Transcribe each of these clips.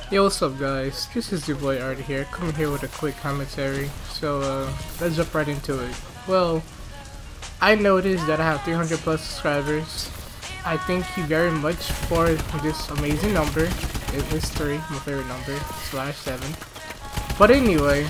Yo, what's up guys? This is your boy YoArty here, coming here with a quick commentary. So let's jump right into it. Well, I noticed that I have 300 plus subscribers. I thank you very much for this amazing number. It is 3, my favorite number, /7. But anyway,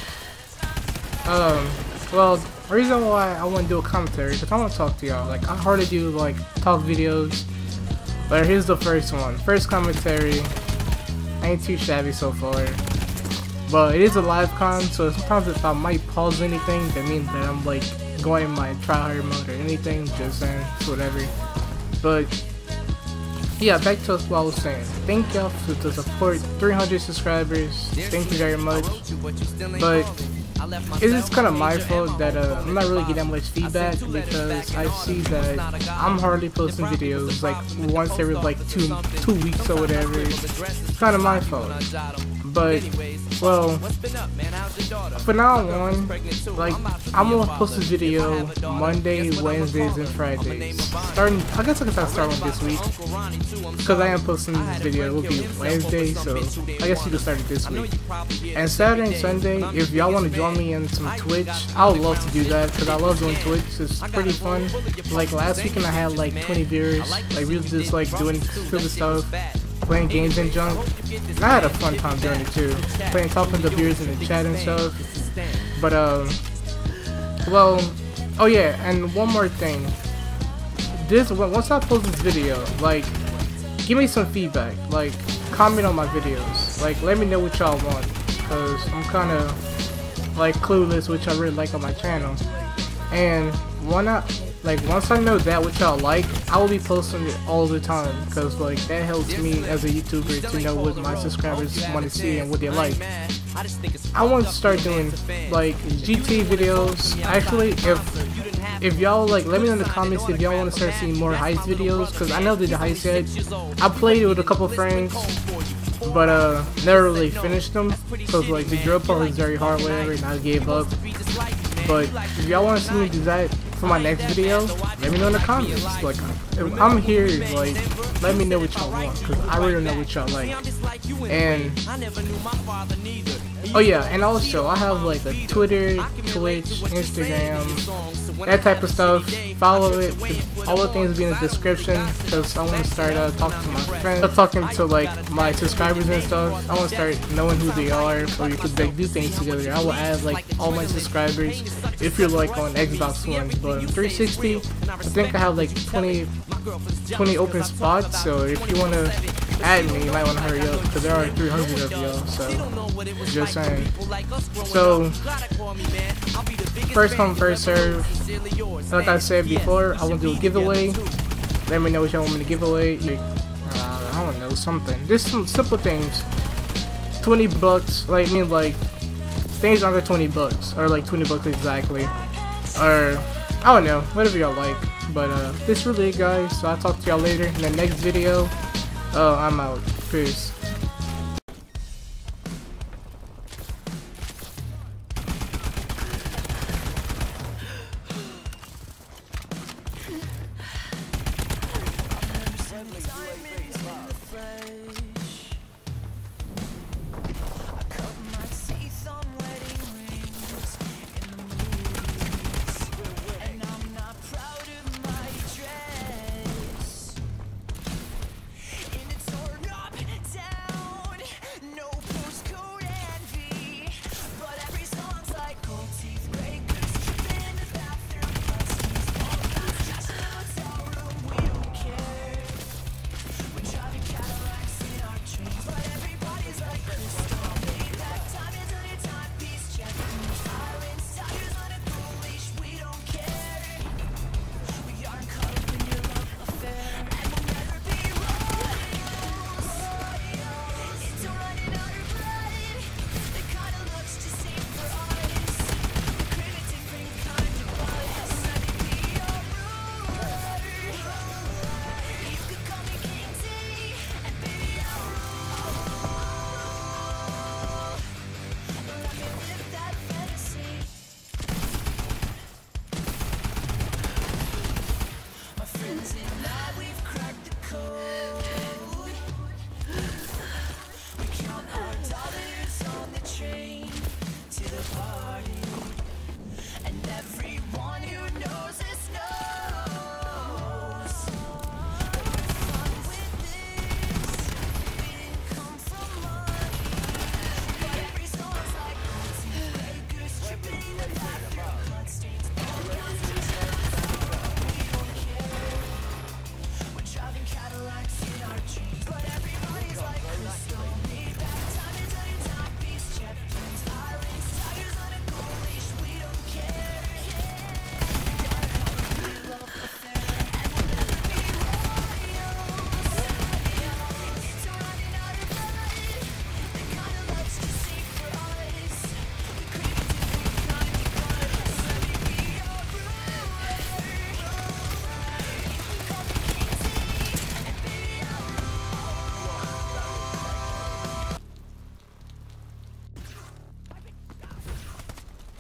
well, the reason why I want to do a commentary is because I want to talk to y'all. Like, I hardly do like talk videos, but here's the first one. First commentary. Ain't too shabby so far, but it is a live con, so sometimes if I might pause anything, that means that I'm like going in my tryhard mode or anything, just saying, whatever. But yeah, back to what I was saying. Thank y'all for the support. 300 subscribers, thank you very much. But it is kind of my fault that I'm not really getting that much feedback, because I see that I'm hardly posting videos like once every like two weeks or whatever. It's kind of my fault. But well, for now on, like, I'm gonna post this video Monday, Wednesdays, and Fridays. Starting, I guess I can start one this week, because I am posting this video. It will be Wednesday, so I guess you can start it this week. And Saturday and Sunday, if y'all want to join me in some Twitch, I would love to do that, because I love doing Twitch. It's pretty fun. Like last weekend, I had like 20 viewers. Like, we was just like doing stupid stuff, playing games and junk. And I had a fun time doing it too, talking to viewers in the chat and stuff. But well, oh yeah, and one more thing. Once I post this video, like, give me some feedback. Like, comment on my videos. Like, let me know what y'all want, because I'm kind of like clueless which I really like on my channel. And once I know that what y'all like, I will be posting it all the time, because like that helps me as a YouTuber to know what my subscribers want to see and what they like. I want to start doing like GT videos. Actually, if y'all like, let me know in the comments if y'all want to start seeing more heist videos, because I never did the heist yet. I played it with a couple friends, but never really finished them, because like the drill part was very hard, whatever, and I gave up. But if y'all want to see me do that for my next video, let me know in the comments. Like, if I'm here, like, let me know what y'all want, because I really know what y'all like. And oh yeah, and also I have like a Twitter, Twitch, Instagram, that type of stuff. Follow it. All the things will be in the description, because I want to start talking to my friends, talking to like my subscribers and stuff. I want to start knowing who they are, so you could like do things together. I will add like all my subscribers if you're like on Xbox One, but 360, I think I have like 20 open spots. So if you want to add me, you might want to hurry up, because there are 300 of y'all. So just saying. So first come, first serve. Like I said before, I want to do a giveaway. Let me know what y'all want me to give away. I don't know, something. Just some simple things. 20 bucks. Like, I mean, like things under 20 bucks, or like 20 bucks exactly, or I don't know, whatever y'all like. But this is really it, guys. So I'll talk to y'all later in the next video. I'm out. Peace.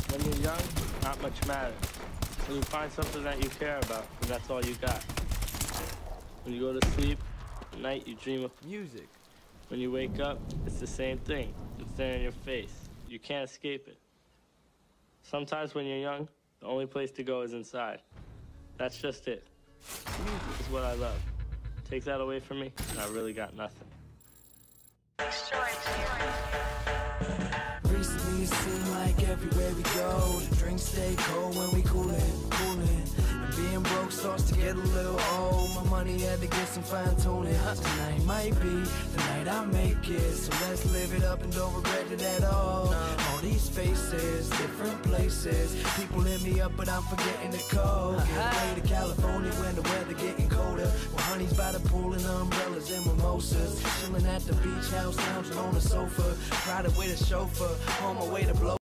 When you're young, not much matters. When you find something that you care about, and that's all you got. When you go to sleep, at night you dream of music. When you wake up, it's the same thing. It's there in your face. You can't escape it. Sometimes when you're young, the only place to go is inside. That's just it. Music is what I love. Take that away from me, and I really got nothing. Recently it seemed like everywhere we go, the drinks stay cold when we coolin'. And being broke starts to get a little old. My money had to get some fine tuning. Tonight might be the night I make it, so let's live it up and don't regret it at all. All these faces, different places. People hit me up but I'm forgetting the code. Get away to California when the weather getting colder, with honeys by the pool and umbrellas and mimosas. Chilling at the beach house, lounging on the sofa, riding with a chauffeur, on my way to blow.